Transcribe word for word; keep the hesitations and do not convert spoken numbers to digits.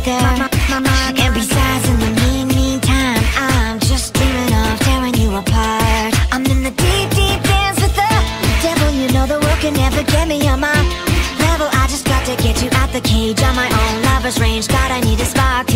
there. And besides, in the mean, meantime, I'm just dreaming of tearing you apart. I'm in the deep, deep dance with the devil. You know the world can never get me on my level. I just got to get you out the cage on my own lover's range. God, I need a spark.